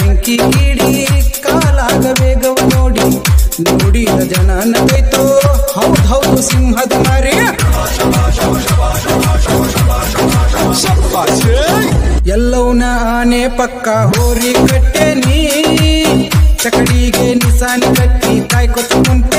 ಬೆಂಕಿ ಕಿಡಿ ಕಾಲಾಗ ವೇಗವ ನೋಡಿ ನೋಡಿದ ಜನ ನಗೈತೋ ಹೌದು ಹೌದು ಸಿಂಹದ ಮಾರಿ ಎಲ್ಲವನ ಆನೆ ಪಕ್ಕ ಹೋರಿ ಕಟ್ಟೆ ನೀ ಚಕಡಿಗೆ ನಿಸಾನಿ ಕಟ್ಟಿ ಕಾಯ್ಕೊತ ಕುಂತ